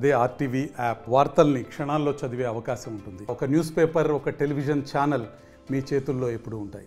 అదే RTV app వార్తల్ని క్షణాల్లో చదివే అవకాశం ఉంటుంది. ఒక న్యూస్ పేపర్, ఒక టెలివిజన్ ఛానల్ మీ చేతుల్లో ఎప్పుడూ ఉంటాయి.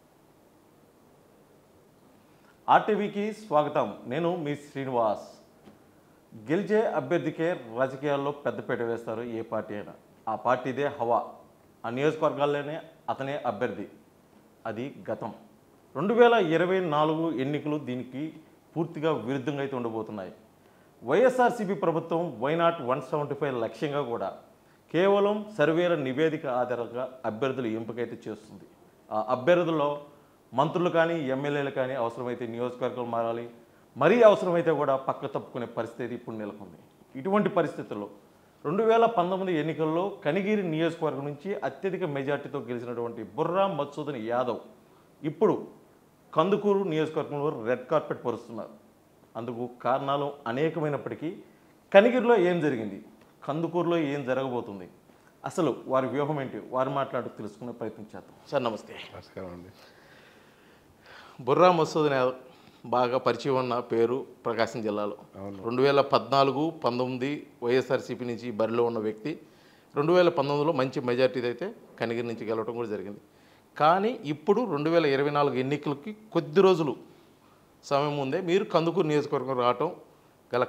ఆర్టీవీకి స్వాగతం. నేను మీ శ్రీనివాస్. గెలిచే అభ్యర్థికే రాజకీయాల్లో పెద్దపీట వేస్తారు ఏ పార్టీ అయినా. ఆ పార్టీదే హవా. ఆ నియోజకవర్గాల్లోనే అతనే అభ్యర్థి. అది గతం. 2024 ఎన్నికలు దీనికి పూర్తిగా విరుద్ధంగా అయితే ఉండబోతున్నాయి. వైఎస్ఆర్సీపీ ప్రభుత్వం వైనాట్ 175 లక్ష్యంగా కూడా కేవలం సర్వేల నివేదిక ఆధారంగా అభ్యర్థులు ఎంపికైతే చేస్తుంది. ఆ అభ్యర్థుల్లో మంత్రులు కానీ ఎమ్మెల్యేలు కానీ అవసరమైతే నియోజకవర్గాలు మారాలి, మరీ అవసరమైతే కూడా పక్క తప్పుకునే పరిస్థితి ఇప్పుడు నెలకొంది. ఇటువంటి పరిస్థితుల్లో 2019 ఎన్నికల్లో కనిగిరి నియోజకవర్గం నుంచి అత్యధిక మెజార్టీతో గెలిచినటువంటి బుర్రా మధుసూదన్ యాదవ్ ఇప్పుడు కందుకూరు నియోజకవర్గంలో రెడ్ కార్పెట్ పరుస్తున్నారు. అందుకు కారణాలు అనేకమైనప్పటికీ కనిగిరిలో ఏం జరిగింది, కందుకూరులో ఏం జరగబోతుంది, అసలు వారి వ్యూహం ఏంటి, వారు మాట్లాడుతూ తెలుసుకునే ప్రయత్నం చేద్దాం. సార్ నమస్తే. నమస్కారం అండి. బుర్రా మధుసూదన్ యాదవ్ బాగా పరిచయం ఉన్న పేరు ప్రకాశం జిల్లాలో. 2014-19 వైఎస్ఆర్సీపీ నుంచి బరిలో ఉన్న వ్యక్తి 2019లో మంచి మెజార్టీ అయితే కనిగిరి నుంచి గెలవడం కూడా జరిగింది. కానీ ఇప్పుడు 2024 ఎన్నికలకి కొద్ది రోజులు సమయం ముందే మీరు కందుకూరు నియోజకవర్గం రావటం గల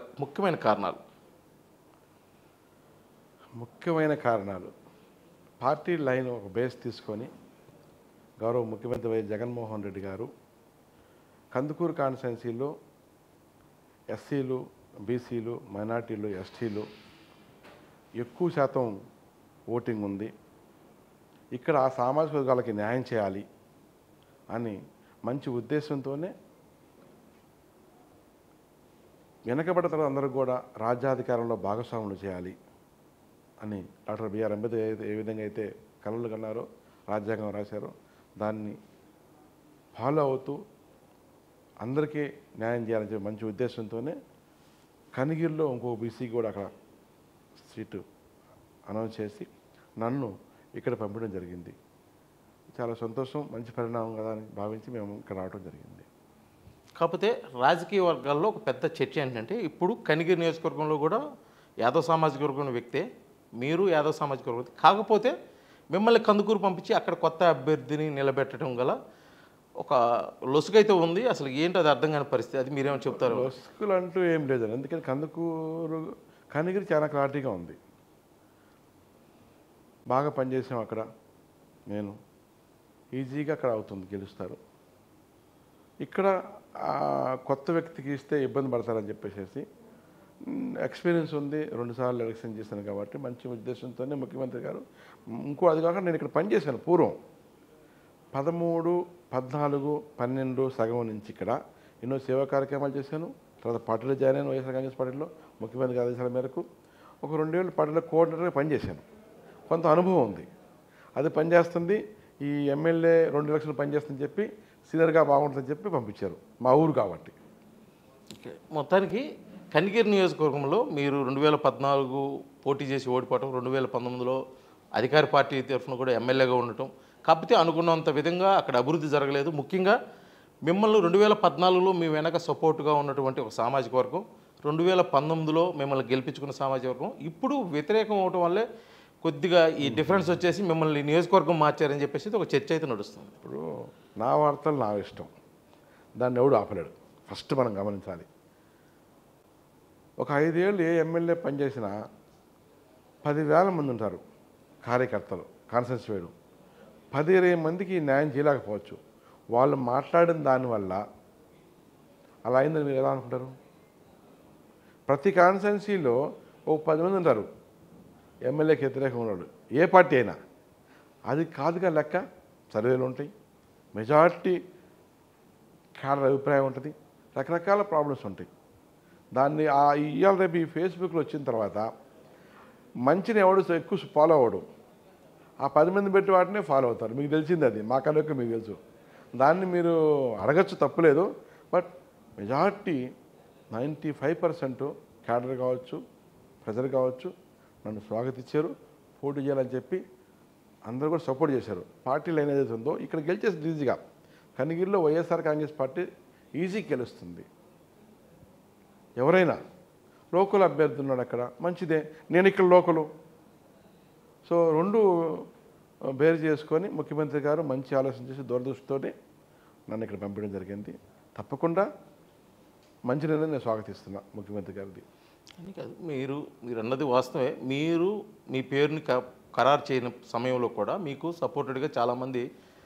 ముఖ్యమైన కారణాలు పార్టీ లైన్ ఒక బేస్ తీసుకొని గౌరవ ముఖ్యమంత్రి వైఎస్ జగన్మోహన్ రెడ్డి గారు కందుకూరు కాన్స్టిట్యున్సీలో ఎస్సీలు, బీసీలు, మైనార్టీలు, ఎస్టీలు ఎక్కువ శాతం ఓటింగ్ ఉంది, ఇక్కడ ఆ సామాజిక వర్గాలకి న్యాయం చేయాలి అని మంచి ఉద్దేశంతోనే వెనకబడిన అందరూ కూడా రాజ్యాధికారంలో భాగస్వాములు చేయాలి అని డాక్టర్ బిఆర్ అంబేద్కర్ ఏ విధంగా అయితే కలలు కన్నారో, రాజ్యాంగం రాశారో దాన్ని ఫాలో అవుతూ అందరికీ న్యాయం చేయాలని చెప్పి మంచి ఉద్దేశంతోనే కనిగిరిలో ఇంకో బీసీకి కూడా అక్కడ సీటు అనౌన్స్ చేసి నన్ను ఇక్కడ పంపడం జరిగింది. చాలా సంతోషం, మంచి పరిణామం కదా అని భావించి మేము ఇక్కడ రావడం జరిగింది. కాకపోతే రాజకీయ వర్గాల్లో ఒక పెద్ద చర్చ ఏంటంటే ఇప్పుడు కనిగిరి నియోజకవర్గంలో కూడా యాదవ్ సామాజిక వర్గం వ్యక్తే, మీరు యాదవ్ సామాజిక వర్గం, కాకపోతే మిమ్మల్ని కందుకూరు పంపించి అక్కడ కొత్త అభ్యర్థిని నిలబెట్టడం గల ఒక లొసుగైతే ఉంది. అసలు ఏంటి అది అర్థం కాని పరిస్థితి, అది మీరేమో చెప్తారు? లొసుగులు అంటూ ఏం లేదండి, ఎందుకంటే కనిగిరి చాలా క్లారిటీగా ఉంది. బాగా పనిచేసాం అక్కడ, నేను ఈజీగా అక్కడ అవుతుంది, గెలుస్తారు. ఇక్కడ కొత్త వ్యక్తికి ఇస్తే ఇబ్బంది పడతారని చెప్పేసి ఎక్స్పీరియన్స్ ఉంది, 2 సార్లు ఎలక్షన్ చేశాను కాబట్టి మంచి ఉద్దేశంతోనే ముఖ్యమంత్రి గారు. ఇంకో అది కాక నేను ఇక్కడ పనిచేశాను పూర్వం 13, 14, 12 సగం నుంచి ఇక్కడ ఎన్నో సేవా కార్యక్రమాలు చేశాను. తర్వాత పార్టీలో జాయిన్ అయిన వైఎస్ఆర్ కాంగ్రెస్ పార్టీలో ముఖ్యమంత్రి ఆదేశాల మేరకు ఒక 2 ఏళ్ళు పార్టీలో కోఆర్డినేటర్గా పనిచేశాను. కొంత అనుభవం ఉంది, అది పనిచేస్తుంది. ఈ ఎమ్మెల్యే 2 ఎలక్షన్లు పనిచేస్తుందని చెప్పి సీనియర్గా బాగుంటుందని చెప్పి పంపించారు, మా ఊరు కాబట్టి. మొత్తానికి కనిగిరి నియోజకవర్గంలో మీరు 2014 పోటీ చేసి ఓడిపోవటం, 2019లో అధికార పార్టీ తరఫున కూడా ఎమ్మెల్యేగా ఉండటం, కాకపోతే అనుకున్నంత విధంగా అక్కడ అభివృద్ధి జరగలేదు. ముఖ్యంగా మిమ్మల్ని 2014లో మీ వెనక సపోర్టుగా ఉన్నటువంటి ఒక సామాజిక వర్గం, 2019లో మిమ్మల్ని గెలిపించుకున్న సామాజిక వర్గం ఇప్పుడు వ్యతిరేకం అవటం వల్లే కొద్దిగా ఈ డిఫరెన్స్ వచ్చేసి మిమ్మల్ని నియోజకవర్గం మార్చారని చెప్పేసి ఒక చర్చ అయితే నడుస్తుంది. ఇప్పుడు నా వార్తలు నా ఇష్టం, దాన్ని ఎవడు ఆపలేడు. ఫస్ట్ మనం గమనించాలి, ఒక 5 ఏళ్ళు ఏ ఎమ్మెల్యే పనిచేసినా 10,000 మంది ఉంటారు కార్యకర్తలు, కాన్స్టిట్యూన్సీ వేడు 10-20 మందికి న్యాయం చేయలేకపోవచ్చు. వాళ్ళు మాట్లాడిన దానివల్ల అలా అయిందని మీరు ఎలా అనుకుంటారు? ప్రతి కాన్స్టిట్యున్సీలో ఓ 10 మంది ఉంటారు ఎమ్మెల్యేకి వ్యతిరేకంగా ఉన్నాడు, ఏ పార్టీ అయినా. అది కాదుగా లెక్క. సర్వేలు ఉంటాయి, మెజారిటీ క్యాడర్ అభిప్రాయం ఉంటుంది, రకరకాల ప్రాబ్లమ్స్ ఉంటాయి. దాన్ని ఇవాళ రేపు ఈ ఫేస్బుక్లో వచ్చిన తర్వాత మంచిని ఎవడు ఎక్కువ ఫాలో అవ్వడు, ఆ 10 మంది పెట్టి వాటినే ఫాలో అవుతారు. మీకు తెలిసింది అది, మాకన్నా ఎక్కువ మీకు తెలుసు. దాన్ని మీరు అడగచ్చు, తప్పులేదు. బట్ మెజారిటీ 95% క్యాడర్ కావచ్చు, ప్రజలు కావచ్చు నన్ను స్వాగతించారు, పోటీ చేయాలని చెప్పి అందరూ కూడా సపోర్ట్ చేశారు. పార్టీ లైన్ ఏదైతే ఉందో ఇక్కడ గెలిచేసింది ఈజీగా. కనిగిరిలో వైఎస్ఆర్ కాంగ్రెస్ పార్టీ ఈజీ గెలుస్తుంది. ఎవరైనా లోకల్ అభ్యర్థి ఉన్నాడు అక్కడ, మంచిదే. నేను ఇక్కడ లోకలు. సో రెండు బేరు చేసుకొని ముఖ్యమంత్రి గారు మంచి ఆలోచన చేసి దూరదృష్టితోటి నన్ను ఇక్కడ పంపించడం జరిగింది. తప్పకుండా మంచి నిర్ణయం నేను స్వాగతిస్తున్నా ముఖ్యమంత్రి గారిది. అని కాదు, మీరు అన్నది వాస్తవే. మీరు మీ పేరుని ఖరారు చేయని సమయంలో కూడా మీకు సపోర్టెడ్గా చాలామంది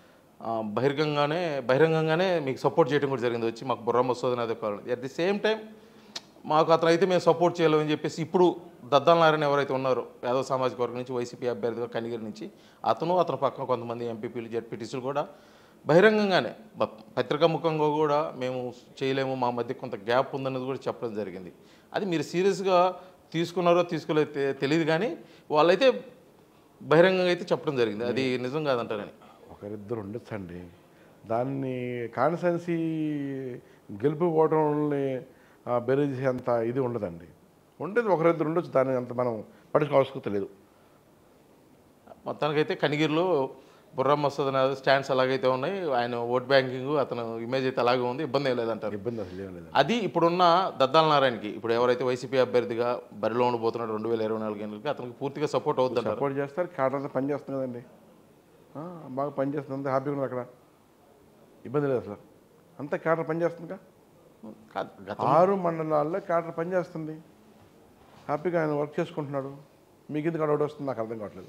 బహిరంగంగానే మీకు సపోర్ట్ చేయడం కూడా జరిగింది. వచ్చి మాకు బుర్రం వస్తుంది అదే కావాలి. అట్ ది సేమ్ టైం మాకు అతను అయితే మేము సపోర్ట్ చేయలేమని చెప్పేసి ఇప్పుడు దద్దాల నారాయణ ఎవరైతే ఉన్నారో యాదవ సామాజిక వర్గం నుంచి వైసీపీ అభ్యర్థిగా కనిగిరి నుంచి అతను పక్కన కొంతమంది ఎంపీపీలు జెడ్పీటీసీలు కూడా బహిరంగంగానే పత్రికాముఖంగా కూడా మేము చేయలేము, మా మధ్య కొంత గ్యాప్ ఉందన్నది కూడా చెప్పడం జరిగింది. అది మీరు సీరియస్గా తీసుకున్నారో తీసుకోలేదో తెలియదు, కానీ వాళ్ళైతే బహిరంగంగా అయితే చెప్పడం జరిగింది. అది నిజం కాదంటారని. ఒకరిద్దరు ఉండొచ్చండి. దాన్ని కాన్స్టెన్సీ గెలుపు ఓటంని బెరీజ్ అంత ఇది ఉండదండి. ఉండేది ఒకరిద్దరు ఉండొచ్చు, దాన్ని అంత మనం పట్టించుకోవాల్సి తెలియదు. మొత్తానికైతే కనిగిరిలో బుర్రా మసూద్ స్టాండ్స్ అలాగైతే ఉన్నాయి, ఆయన ఓట్ బ్యాంకింగ్ అతను ఇమేజ్ అయితే అలాగే ఉంది, ఇబ్బంది ఏం లేదంటారు. ఇబ్బంది అసలు ఏం లేదు. అది ఇప్పుడున్న దద్దాల నారాయణకి ఇప్పుడు ఎవరైతే వైసీపీ అభ్యర్థిగా బరిలో ఉండబోతున్నాడు 2024 ఎన్నికలకి అతనికి పూర్తిగా సపోర్ట్ అవుతుంది. సపోర్ట్ చేస్తారు, కాడంతా పని చేస్తుంది కదండి, బాగా పనిచేస్తుంది, హ్యాపీగా ఉంది అక్కడ, ఇబ్బంది లేదు అసలు. అంతా క్యాడర్ పనిచేస్తుందిగా. 6 మండలాల్లో క్యాడర్ పనిచేస్తుంది, హ్యాపీగా ఆయన వర్క్ చేసుకుంటున్నాడు. మీకు ఎందుకు అడౌట్ వస్తుంది నాకు అర్థం కావట్లేదు.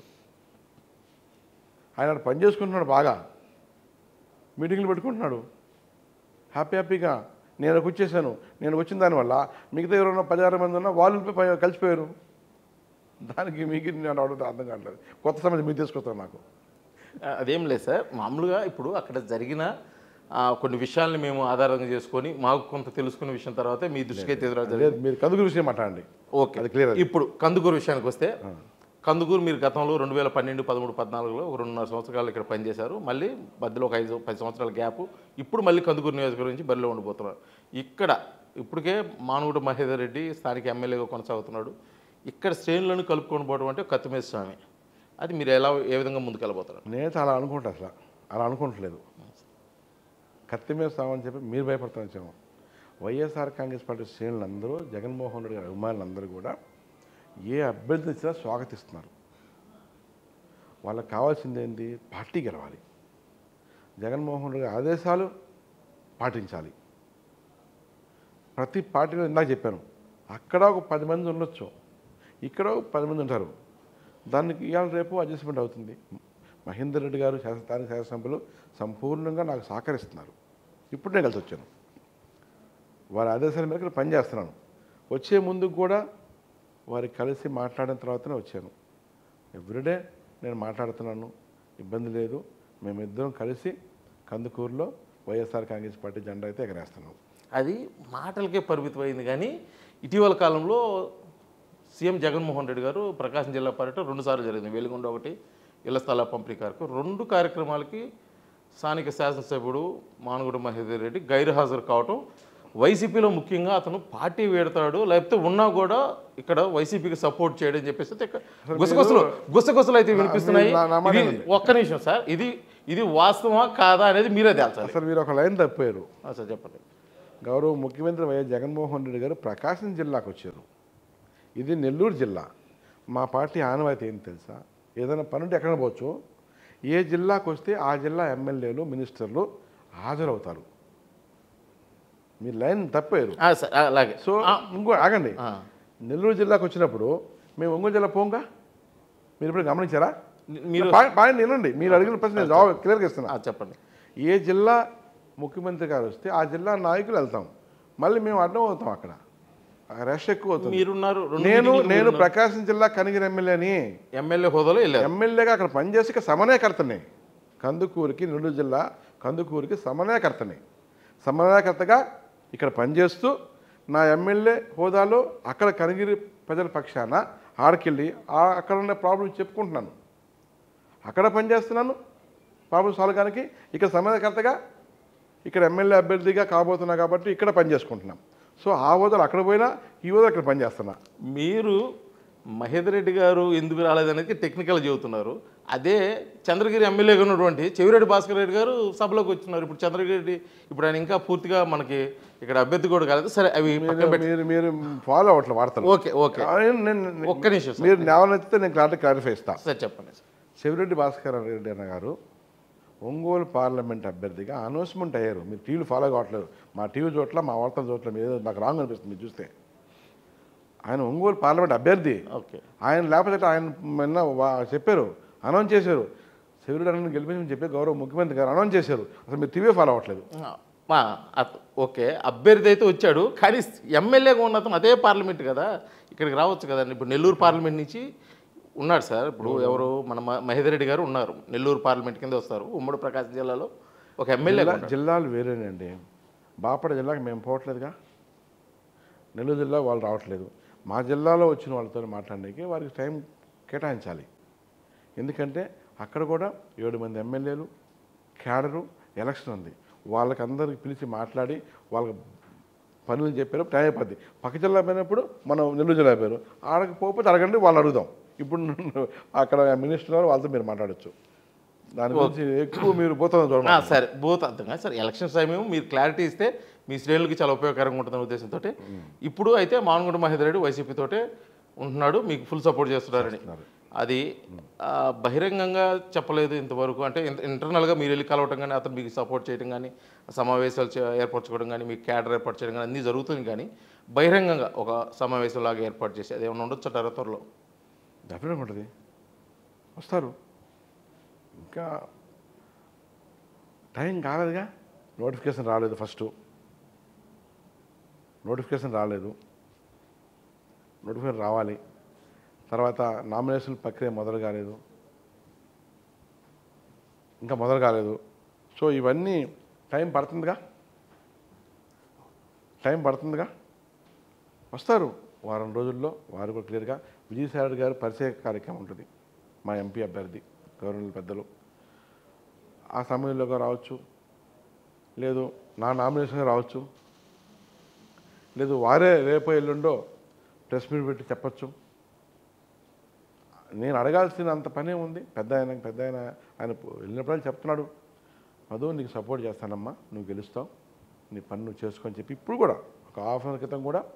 ఆయన పని చేసుకుంటున్నాడు, బాగా మీటింగ్లు పెట్టుకుంటున్నాడు, హ్యాపీగా. నేను వచ్చేసాను, నేను వచ్చిన దానివల్ల మిగతా ఎవరైనా 16 మంది ఉన్నా వాళ్ళు కలిసిపోయారు. దానికి మీకు నేను అర్థం కావట్లేదు. కొత్త సమస్య మీరు తీసుకొస్తాను నాకు. అదేం లేదు సార్, మామూలుగా ఇప్పుడు అక్కడ జరిగిన కొన్ని విషయాల్ని మేము ఆధారంగా చేసుకొని మాకు కొంత తెలుసుకున్న విషయం తర్వాత మీ దృష్టికి అయితే లేదు. మీరు కందుకూరు విషయం మాట్లాడండి. ఓకే, అది క్లియర్. ఇప్పుడు కందుకూరు విషయానికి వస్తే, కందుకూరు మీరు గతంలో 2012, 13, 14లో ఒక 2.5 సంవత్సరాలు ఇక్కడ పనిచేశారు. మళ్ళీ మధ్యలో ఒక 5-10 సంవత్సరాల గ్యాప్, ఇప్పుడు మళ్ళీ కందుకూరు నియోజకవర్గం నుంచి బరిలో ఉండిపోతున్నారు. ఇక్కడ ఇప్పటికే మానుగుడ మహేందర్ రెడ్డి స్థానిక ఎమ్మెల్యేగా కొనసాగుతున్నాడు. ఇక్కడ శ్రేణులను కలుపుకొని పోవడం అంటే కత్తిమేద స్వామి. అది మీరు ఏ విధంగా ముందుకెళ్ళబోతారు? నేను అలా అనుకుంటా, అసలు అలా అనుకోవట్లేదు. కత్తిమేద స్వామి అని చెప్పి మీరు భయపడుతున్నాం. వైఎస్ఆర్ కాంగ్రెస్ పార్టీ శ్రేణులందరూ, జగన్మోహన్ రెడ్డి గారి అభిమానులందరూ కూడా ఏ అభ్యర్థి ఇచ్చినా స్వాగతిస్తున్నారు. వాళ్ళకి కావాల్సింది ఏంటి? పార్టీ గెలవాలి, జగన్మోహన్ రెడ్డి గారి ఆదేశాలు పాటించాలి. ప్రతి పార్టీలో ఇందాక చెప్పాను, అక్కడ ఒక 10 మంది ఉండొచ్చు, ఇక్కడ ఒక 10 మంది ఉంటారు. దానికి ఇవాళ రేపు అడ్జస్ట్మెంట్ అవుతుంది. మహేందర్ రెడ్డి గారు స్థానిక శాసనసభ్యులు సంపూర్ణంగా నాకు సహకరిస్తున్నారు. ఇప్పుడు నేను కలిసి వచ్చాను, వారి ఆదేశాల మేరకు పనిచేస్తున్నాను. వచ్చే ముందుకు కూడా వారికి కలిసి మాట్లాడిన తర్వాతనే వచ్చాను. ఎవ్రీడే నేను మాట్లాడుతున్నాను, ఇబ్బంది లేదు. మేమిద్దరం కలిసి కందుకూరులో వైఎస్ఆర్ కాంగ్రెస్ పార్టీ జెండా అయితే ఎగరేస్తున్నాం. అది మాటలకే పరిమితమైంది, కానీ ఇటీవల కాలంలో సీఎం జగన్మోహన్ రెడ్డి గారు ప్రకాశం జిల్లా పర్యటన 2 సార్లు జరిగింది. వెలుగొండ ఒకటి, ఇళ్ల స్థల పంపిణీ కార్యక్రమం. 2 కార్యక్రమాలకి స్థానిక శాసనసభ్యుడు మానుగుడ మహేందర్ రెడ్డి గైర్హాజరు కావటం, వైసీపీలో ముఖ్యంగా అతను పార్టీ వేడతాడు లేకపోతే ఉన్నా కూడా ఇక్కడ వైసీపీకి సపోర్ట్ చేయడం చెప్పేసి గుసగుసలు అయితే వినిపిస్తున్నాయి. ఒక్క నిమిషం సార్, ఇది వాస్తవమా కాదా అనేది మీరే తేల్చాలి. అసలు మీరు ఒక లైన్ తప్పారు సార్, చెప్పండి. గౌరవ ముఖ్యమంత్రి వైఎస్ జగన్మోహన్ రెడ్డి గారు ప్రకాశం జిల్లాకు వచ్చారు. ఇది నెల్లూరు జిల్లా. మా పార్టీ ఆనవాయితీ ఏంటి తెలుసా? ఏదైనా పనుంటే ఎక్కడ పోవచ్చు, ఏ జిల్లాకు వస్తే ఆ జిల్లా ఎమ్మెల్యేలు, మినిస్టర్లు హాజరవుతారు. మీరు లైన్ తప్పారు. అలాగే. సో ఇంకో ఆగండి, నెల్లూరు జిల్లాకు వచ్చినప్పుడు మేము ఒంగోలు జిల్లా పోంగా, మీరు ఇప్పుడు గమనించారా? మీరు పాయింట్ వినండి, మీరు అడిగిన ప్రశ్న నేను జవాబు క్లియర్గా ఇస్తున్నా. చెప్పండి. ఏ జిల్లా ముఖ్యమంత్రి గారు వస్తే ఆ జిల్లా నాయకులు వెళ్తాం, మళ్ళీ మేము అడ్డం అవుతాం. అక్కడ రష్ ఎక్కువ అవుతుంది. నేను ప్రకాశం జిల్లా కనిగిరి ఎమ్మెల్యే హోదాలో ఎమ్మెల్యేగా అక్కడ పనిచేసి ఇక్కడ సమన్వయకర్తని, కందుకూరుకి, నెల్లూరు జిల్లా కందుకూరుకి సమన్వయకర్తగా ఇక్కడ పనిచేస్తూ నా ఎమ్మెల్యే హోదాలో అక్కడ కనిగిరి ప్రజల పక్షాన ఆడకెళ్ళి అక్కడ ఉన్న ప్రాబ్లం చెప్పుకుంటున్నాను. అక్కడ పనిచేస్తున్నాను ప్రాబ్లం సాల్వ్ కానికి. ఇక్కడ సమన్వయకర్తగా ఇక్కడ ఎమ్మెల్యే అభ్యర్థిగా కాబోతున్నా కాబట్టి ఇక్కడ పనిచేసుకుంటున్నాం. సో ఆ హోదాలు అక్కడ పోయినా ఈ హోదాలు ఇక్కడ పనిచేస్తున్నా. మీరు మహేందర్ రెడ్డి గారు ఎందుకు రాలేదనేది టెక్నికల్ చెబుతున్నారు. అదే చంద్రగిరి ఎమ్మెల్యేగా ఉన్నటువంటి చెవిరెడ్డి భాస్కర్ రెడ్డి గారు సభలోకి వచ్చినారు. ఇప్పుడు చంద్రగిరి ఇప్పుడు ఆయన ఇంకా పూర్తిగా మనకి ఇక్కడ అభ్యర్థి కూడా కాలేదు. సరే అవి పక్కన పెట్టి మీరు ఫాలో అవ్వట్లేదు వార్తలు. ఓకే ఒక్క నిమిషం సార్. మీరు న్యాయం నేను క్లారిఫై ఇస్తాను సార్ చెప్పండి సార్. చెవిరెడ్డి భాస్కర్ రెడ్డి అన్న గారు ఒంగోలు పార్లమెంట్ అభ్యర్థిగా అనౌన్స్మెంట్ అయ్యారు. మీరు టీవీలు ఫాలో కావట్లేదు. మా టీవీ చోట్ల మా వార్తల చోట్ల ఏదో నాకు రాంగ్ అనిపిస్తుంది మీరు చూస్తే. ఆయన ఒంగోలు పార్లమెంట్ అభ్యర్థి. ఓకే, ఆయన లేకపోతే ఆయన చెప్పారు, అనౌన్స్ చేశారు. చెవిరెడ్డి అన్న గెలిపించమని చెప్పి గౌరవ ముఖ్యమంత్రి గారు అనౌన్స్ చేశారు. అసలు మీరు టీవీ ఫాలో అవ్వట్లేదు. ఓకే, అభ్యర్థి అయితే వచ్చాడు, కానీ ఎమ్మెల్యేగా ఉన్న అతను అదే పార్లమెంట్ కదా, ఇక్కడికి రావచ్చు కదండి. ఇప్పుడు నెల్లూరు పార్లమెంట్ నుంచి ఉన్నాడు సార్. ఇప్పుడు ఎవరు మన మహేందర్ రెడ్డి గారు ఉన్నారు, నెల్లూరు పార్లమెంట్ కింద వస్తారు. ఉమ్మడి ప్రకాశం జిల్లాలో ఒక ఎమ్మెల్యే. జిల్లాలు వేరేనండి. బాపట్ల జిల్లాకి మేము పోవట్లేదుగా, నెల్లూరు జిల్లా వాళ్ళు రావట్లేదు. మా జిల్లాలో వచ్చిన వాళ్ళతో మాట్లాడడానికి వారికి టైం కేటాయించాలి. ఎందుకంటే అక్కడ కూడా 7 మంది ఎమ్మెల్యేలు క్యాడరు ఎలక్షన్ ఉంది. వాళ్ళకి అందరికి పిలిచి మాట్లాడి వాళ్ళకి పనులు చెప్పారు, టైం అయిపోద్ది. పక్క జిల్లా పోయినప్పుడు మనం నెల్లూరు జిల్లా పోయారు, ఆడకి పోతే అడగండి, వాళ్ళని అడుగుదాం. ఇప్పుడు అక్కడ మినిస్టర్ గారు వాళ్ళతో మీరు మాట్లాడచ్చు. దాని గురించి ఎక్కువ మీరు పోతుంది చూడండి. సరే బోత్ అర్థం కాదు సార్. ఎలక్షన్స్ టైం మీరు క్లారిటీ ఇస్తే మీ శ్రేణులకి చాలా ఉపయోగకరంగా ఉంటుందనే ఉద్దేశంతో ఇప్పుడు అయితే మానుగుంట మహేందర్ రెడ్డి వైసీపీ తోటే ఉంటున్నాడు, మీకు ఫుల్ సపోర్ట్ చేస్తున్నారని. అది బహిరంగంగా చెప్పలేదు ఇంతవరకు. అంటే ఇంటర్నల్గా మీరు వెళ్ళి కలవటం కానీ, అతను మీకు సపోర్ట్ చేయడం కానీ, సమావేశాలు ఏర్పరచుకోవడం కానీ, మీకు క్యాడర్ ఏర్పాటు చేయడం కానీ అన్నీ జరుగుతుంది. కానీ బహిరంగంగా ఒక సమావేశంలాగా ఏర్పాటు చేసి అది ఏమైనా ఉండొచ్చు అంటారా త్వరలో? డెఫినెట్గా ఉంటుంది, వస్తారు. ఇంకా టైం కాలేదుగా, నోటిఫికేషన్ రాలేదు. ఫస్ట్ నోటిఫికేషన్ రాలేదు, నోటిఫికేషన్ రావాలి. తర్వాత నామినేషన్ ప్రక్రియ మొదలు కాలేదు, ఇంకా మొదలు కాలేదు. సో ఇవన్నీ టైం పడుతుందిగా, వస్తారు. వారం రోజుల్లో వారు కూడా క్లియర్గా. విజయసాయి గారు పరిచయ కార్యక్రమం ఉంటుంది, మా ఎంపీ అభ్యర్థి గవర్నర్ పెద్దలు. ఆ సమయంలోగా రావచ్చు, లేదు నా నామినేషన్గా రావచ్చు, లేదు వారే రేపో ఎల్లుండో ప్రెస్ మీట్ పెట్టి చెప్పచ్చు. నేను అడగాల్సినంత పనే ఉంది. పెద్ద ఆయన వెళ్ళినప్పుడు చెప్తున్నాడు, మధు నీకు సపోర్ట్ చేస్తానమ్మా, నువ్వు గెలుస్తావు, నీ పని నువ్వు చేసుకొని చెప్పి. ఇప్పుడు కూడా ఒక హాఫ్ అవర్ క్రితం కూడా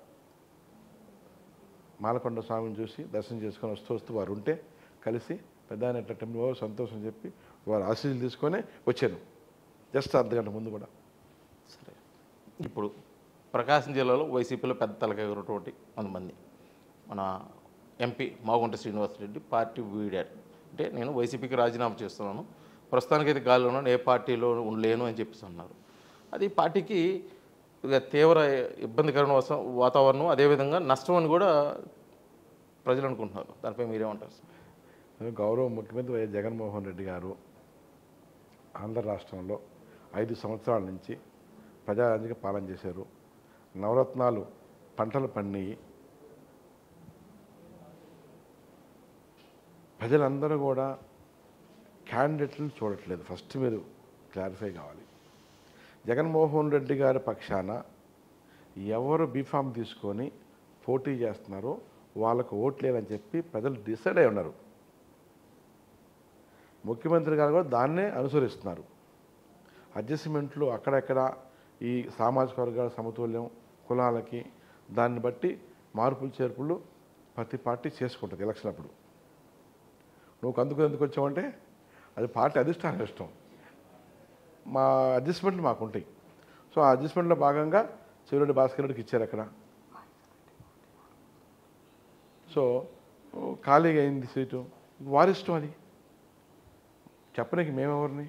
మాలకొండ స్వామిని చూసి దర్శనం చేసుకొని వస్తూ వారు ఉంటే కలిసి పెద్ద ఆయన టైంలో సంతోషం చెప్పి వారు ఆశీస్సులు తీసుకొని వచ్చాను, జస్ట్ అర్ధగంట ముందు కూడా. సరే, ఇప్పుడు ప్రకాశం జిల్లాలో వైసీపీలో పెద్ద తలకెగరటువంటి కొంతమంది, మన ఎంపీ మాగుంట శ్రీనివాసరెడ్డి పార్టీ వీడారు. అంటే నేను వైసీపీకి రాజీనామా చేస్తున్నాను, ప్రస్తుతానికైతే గాలిలో ఉన్నాను, ఏ పార్టీలో ఉండలేను అని చెప్పేసి అన్నారు. అది పార్టీకి తీవ్ర ఇబ్బందికరమైన వాతావరణం, అదేవిధంగా నష్టం అని కూడా ప్రజలు అనుకుంటున్నారు. దానిపై మీరేమంటారు సార్? గౌరవ ముఖ్యమంత్రి వైఎస్ జగన్మోహన్ రెడ్డి గారు ఆంధ్ర రాష్ట్రంలో 5 సంవత్సరాల నుంచి ప్రజారాజ్యంగా పాలన చేశారు. నవరత్నాలు పంటలు పండియి. ప్రజలందరూ కూడా క్యాండిడేట్లను చూడట్లేదు. ఫస్ట్ మీరు క్లారిఫై కావాలి. జగన్మోహన్ రెడ్డి గారి పక్షాన ఎవరు బీఫామ్ తీసుకొని పోటీ చేస్తున్నారో వాళ్ళకు ఓట్లేదని చెప్పి ప్రజలు డిసైడ్ అయి ఉన్నారు. ముఖ్యమంత్రి గారు కూడా దాన్నే అనుసరిస్తున్నారు. అడ్జస్ట్మెంట్లు అక్కడెక్కడ ఈ సామాజిక వర్గాల సమతుల్యం, కులాలకి దాన్ని బట్టి మార్పులు చేర్పులు ప్రతి పార్టీ చేసుకుంటుంది ఎలక్షన్ అప్పుడు. నువ్వు కందుకు ఎందుకు వచ్చావంటే అది పార్టీ అధిష్టానం ఇష్టం. మా అడ్జస్ట్మెంట్లు మాకు ఉంటాయి. సో ఆ అడ్జస్ట్మెంట్లో భాగంగా చెవిరెడ్డి భాస్కర్ రెడ్డికి ఇచ్చారు అక్కడ. సో ఖాళీగా అయింది సీటు, వారిష్టం. అది చెప్పడానికి మేమెవరిని?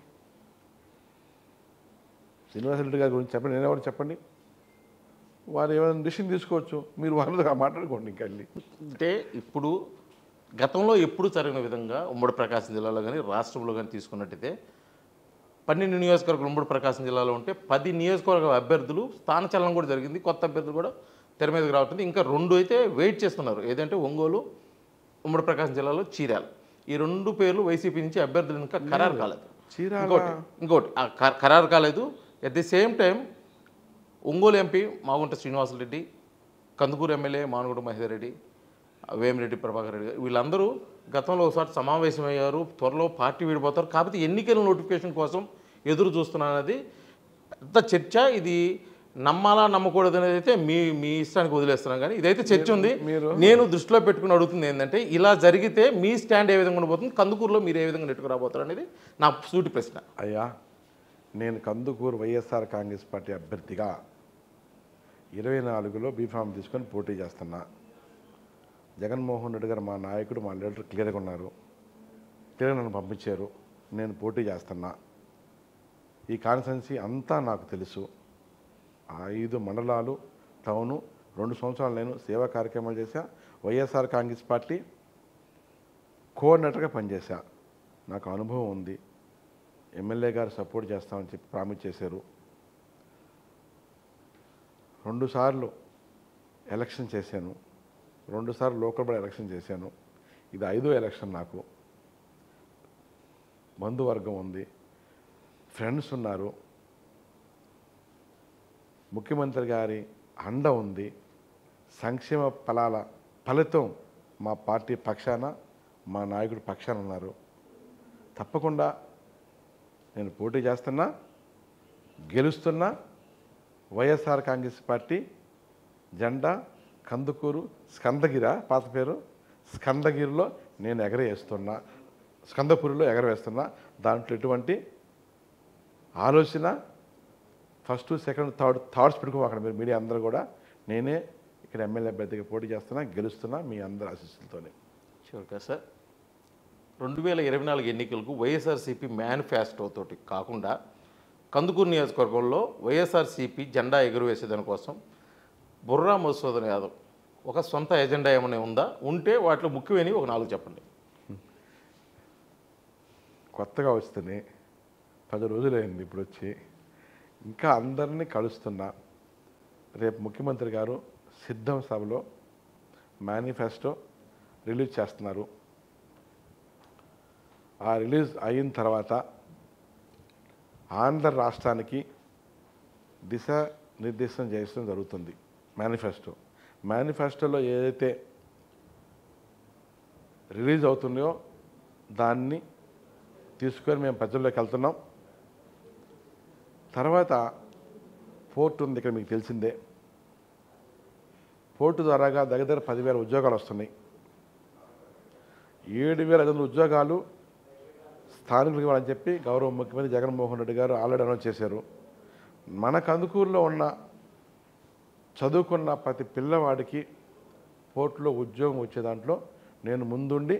శ్రీనివాసరెడ్డి గారి గురించి చెప్పండి, నేనెవరు చెప్పండి. వారు ఏమైనా డిసిషన్ తీసుకోవచ్చు, మీరు వాళ్ళతో మాట్లాడుకోండి. ఇంకా వెళ్ళి అంటే ఇప్పుడు గతంలో ఎప్పుడు జరిగిన విధంగా ఉమ్మడి ప్రకాశం జిల్లాలో కానీ రాష్ట్రంలో కానీ తీసుకున్నట్టయితే 12 నియోజకవర్గాలు ఉమ్మడి ప్రకాశం జిల్లాలో ఉంటే 10 నియోజకవర్గ అభ్యర్థులు స్థానచలనం కూడా జరిగింది. కొత్త అభ్యర్థులు కూడా తెర మీదకి రావట్లేదు. ఇంకా 2 అయితే వెయిట్ చేస్తున్నారు. ఏదంటే ఒంగోలు, ఉమ్మడి ప్రకాశం జిల్లాలో చీరాల. ఈ 2 పేర్లు వైసీపీ నుంచి అభ్యర్థులు ఇంకా ఖరారు కాలేదు. ఇంకోటి ఖరారు కాలేదు. At the same time Ongole MP Magunta Srinivasa Reddy, Kandukur MLA Manugunta Mahendar Reddy, Vemireddy Prabhakar Reddy గారు వీళ్ళందరూ గతంలో ఒకసారి సమావేశమయ్యారు, త్వరలో పార్టీ విడిపోతారు. కాకపోతే ఎన్నికల నోటిఫికేషన్ కోసం ఎదురు చూస్తున్నానది పెద్ద చర్చ. ఇది నమ్మాలా నమ్మకూడదు అనేది అయితే మీ ఇష్టానికి వదిలేస్తున్నాం. కానీ ఇదైతే చర్చ ఉంది. నేను దృష్టిలో పెట్టుకుని అడుగుతుంది ఏంటంటే, ఇలా జరిగితే మీ స్టాండ్ ఏ విధంగా ఉండబోతుంది, కందుకూరులో మీరు ఏ విధంగా నెట్టుకురాబోతారు అనేది నా సూటి ప్రశ్న. అయ్యా, నేను కందుకూరు వైఎస్ఆర్ కాంగ్రెస్ పార్టీ అభ్యర్థిగా 24లో బీఫామ్ తీసుకొని పోటీ చేస్తున్నా. జగన్మోహన్ రెడ్డి గారు మా నాయకుడు, మా లీడర్ క్లియర్గా ఉన్నారు. క్లియర్గా నన్ను పంపించారు. నేను పోటీ చేస్తున్నా. ఈ కాన్స్టిట్యున్సీ అంతా నాకు తెలుసు. 5 మండలాలు, టౌను, 2 సంవత్సరాలు నేను సేవా కార్యక్రమాలు చేశా. వైఎస్ఆర్ కాంగ్రెస్ పార్టీ కోఆర్డినేటర్గా పనిచేశా. నాకు అనుభవం ఉంది. ఎమ్మెల్యే గారు సపోర్ట్ చేస్తామని చెప్పి ప్రామిస్ చేశారు. 2 సార్లు ఎలక్షన్ చేశాను. 2 సార్లు లోకల్ బాడీ ఎలక్షన్ చేశాను. ఇది 5వ ఎలక్షన్. నాకు బంధువర్గం ఉంది, ఫ్రెండ్స్ ఉన్నారు, ముఖ్యమంత్రి గారి అండ ఉంది. సంక్షేమ ఫలితం మా పార్టీ పక్షాన, మా నాయకుడి పక్షాన ఉన్నారు. తప్పకుండా నేను పోటీ చేస్తున్నా, గెలుస్తున్నా. వైఎస్ఆర్ కాంగ్రెస్ పార్టీ జెండా కందుకూరు పాత పేరు స్కందగిరిలో నేను ఎగరవేస్తున్నా, స్కందపూరిలో ఎగరవేస్తున్నా. దాంట్లో ఎటువంటి ఆలోచన ఫస్ట్, సెకండ్, థర్డ్స్ పెట్టుకో అక్కడ మీరు మీడియా అందరూ కూడా. నేనే ఇక్కడ ఎమ్మెల్యే అభ్యర్థిగా పోటీ చేస్తున్నా, గెలుస్తున్నా మీ అందరి ఆశీస్సులతోనే. షూర్గా సార్. 2024 ఎన్నికలకు వైఎస్ఆర్సీపీ మేనిఫెస్టోతోటి కాకుండా కందుకూరు నియోజకవర్గంలో వైఎస్ఆర్సీపీ జెండా ఎగురవేసేదాని కోసం బుర్రా మధుసూదన్ యాదవ్ ఒక సొంత ఎజెండా ఏమైనా ఉందా? ఉంటే వాటిలో ముఖ్యమైనవి ఒక 4 చెప్పండి. కొత్తగా వస్తేనే 10 రోజులైంది ఇప్పుడు వచ్చి. ఇంకా అందరినీ కలుస్తున్నా. రేపు ముఖ్యమంత్రి గారు సిద్ధం సభలో మేనిఫెస్టో రిలీజ్ చేస్తున్నారు. ఆ రిలీజ్ అయిన తర్వాత ఆంధ్ర రాష్ట్రానికి దిశానిర్దేశం చేయడం జరుగుతుంది. మేనిఫెస్టోలో ఏదైతే రిలీజ్ అవుతున్నాయో దాన్ని తీసుకొని మేము ప్రజల్లోకి వెళ్తున్నాం. తర్వాత పోర్టు ఉంది ఇక్కడ, మీకు తెలిసిందే. పోర్టు ద్వారాగా దగ్గర 10,000 ఉద్యోగాలు వస్తున్నాయి. 7,500 ఉద్యోగాలు స్థానికులకు ఇవ్వాలని చెప్పి గౌరవ ముఖ్యమంత్రి జగన్మోహన్ రెడ్డి గారు ఆల్రెడీ అనౌన్స్ చేశారు. మన కందుకూరులో ఉన్న చదువుకున్న ప్రతి పిల్లవాడికి పోర్టులో ఉద్యోగం వచ్చే దాంట్లో నేను ముందుండి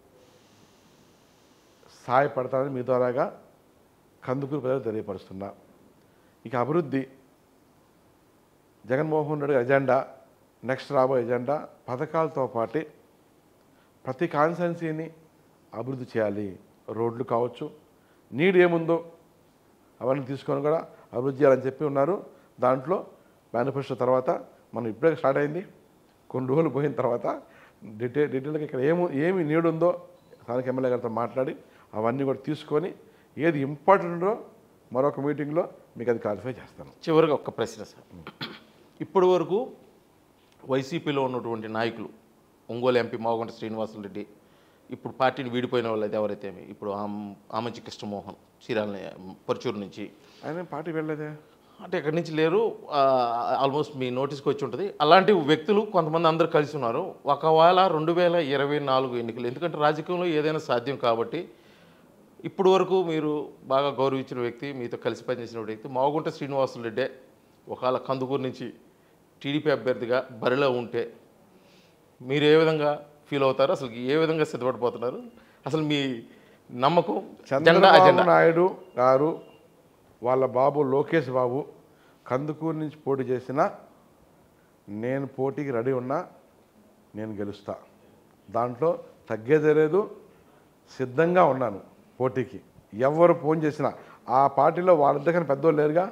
సహాయపడతానని మీ ద్వారాగా కందుకూరు ప్రజలు తెలియపరుస్తున్నా. ఇక అభివృద్ధి జగన్మోహన్ రెడ్డి ఎజెండా, నెక్స్ట్ రాబోయే ఎజెండా పథకాలతో పాటు ప్రతి కాన్స్టిట్యున్సీని అభివృద్ధి చేయాలి. రోడ్లు కావచ్చు, నీడ్ ఏముందో అవన్నీ తీసుకొని కూడా అభివృద్ధి చేయాలని చెప్పి ఉన్నారు. దాంట్లో మేనిఫెస్టో తర్వాత మనం ఇప్పుడే స్టార్ట్ అయింది. కొన్ని రోజులు పోయిన తర్వాత డీటెయిల్గా ఇక్కడ ఏమి నీడ్ ఉందో స్థానిక ఎమ్మెల్యే గారితో మాట్లాడి అవన్నీ కూడా తీసుకొని ఏది ఇంపార్టెంటో మరొక మీటింగ్లో మీకు అది క్లారిఫై చేస్తాను. చివరిగా ఒక్క ప్రశ్న సార్. ఇప్పటి వరకు వైసీపీలో ఉన్నటువంటి నాయకులు, ఒంగోలు ఎంపీ మాగుంట శ్రీనివాసులరెడ్డి, ఇప్పుడు పార్టీని వీడిపోయిన వాళ్ళు అయితే ఎవరైతే ఇప్పుడు ఆమంచి కృష్ణమోహన్ చీరాల పరుచూరు నుంచి, ఆయన పార్టీ వెళ్ళలేదే అంటే ఎక్కడి నుంచి లేరు, ఆల్మోస్ట్ మీ నోటీస్కి వచ్చి ఉంటుంది. అలాంటి వ్యక్తులు కొంతమంది అందరూ కలిసి ఉన్నారు. ఒకవేళ 2024 ఎన్నికలు, ఎందుకంటే రాజకీయంలో ఏదైనా సాధ్యం కాబట్టి, ఇప్పుడు వరకు మీరు బాగా గౌరవించిన వ్యక్తి, మీతో కలిసి పనిచేసిన వ్యక్తి మాగుంట శ్రీనివాసులరెడ్డే ఒకవేళ కందుకూరు నుంచి టీడీపీ అభ్యర్థిగా బరిలో ఉంటే మీరు ఏ విధంగా ఫీల్ అవుతారు? అసలు ఏ విధంగా సిద్ధపడిపోతున్నారు? అసలు మీ నమ్మకం? చంద్రబాబు నాయుడు గారు వాళ్ళ బాబు లోకేష్ బాబు కందుకూరు నుంచి పోటీ చేసినా నేను పోటీకి రెడీ ఉన్నా, నేను గెలుస్తా. దాంట్లో తగ్గేదే లేదు. సిద్ధంగా ఉన్నాను పోటీకి. ఎవరు ఫోన్ చేసినా ఆ పార్టీలో వాళ్ళిద్దరికన్నా పెద్దోళ్ళు లేరుగా.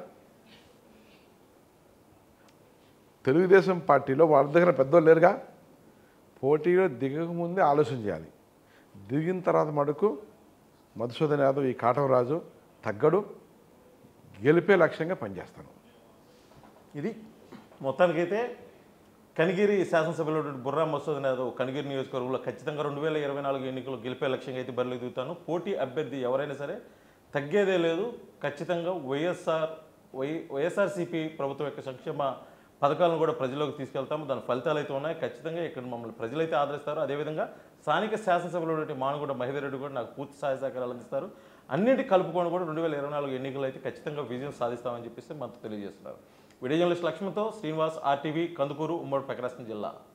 తెలుగుదేశం పార్టీలో వాళ్ళిద్దరికన్నా పెద్దోళ్ళు లేరుగా. పోటీలో దిగకముందే ఆలోచన చేయాలి. దిగిన తర్వాత మటుకు మధుసూదన్ యాదవ్, ఈ కాటవరాజు తగ్గడు. గెలిపే లక్ష్యంగా పనిచేస్తాను. ఇది మొత్తానికైతే కనిగిరి శాసనసభ్యులు బుర్రా మసూద్ యాదవ్ కనిగిరి నియోజకవర్గంలో ఖచ్చితంగా 2024 ఎన్నికలు గెలిపే లక్ష్యంగా అయితే బరిలో దిగుతాను. పోటీ అభ్యర్థి ఎవరైనా సరే తగ్గేదే లేదు. ఖచ్చితంగా వైఎస్ఆర్సీపీ ప్రభుత్వం యొక్క సంక్షేమ పథకాలను కూడా ప్రజల్లోకి తీసుకెళ్తాము. దాని ఫలితాలు అయితే ఉన్నాయి. ఖచ్చితంగా ఇక్కడ మమ్మల్ని ప్రజలైతే ఆదరిస్తారు. అదేవిధంగా స్థానిక శాసనసభ్యులు మానుగూడ మహేందర్ రెడ్డి కూడా నాకు పూర్తి సహాయ సహకారాలు అందిస్తారు. అన్నింటి కలుపుకొని కూడా 2024 ఎన్నికలు అయితే ఖచ్చితంగా విజయం సాధిస్తామని చెప్పేసి మనకు తెలియజేస్తున్నారు. వీడియో జర్నలిస్ట్ లక్ష్మణ్తో శ్రీనివాస్, RTV, కందుకూరు, ఉమ్మడి ప్రకాశం జిల్లా.